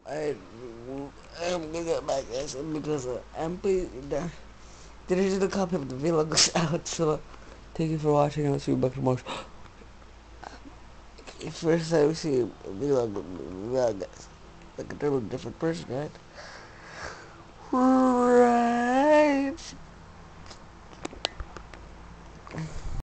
I am gonna get back guys because MP the digital copy of the vlog is out. So thank you for watching. I'll see you back tomorrow. First time we see vlog guys, like a totally different person, right?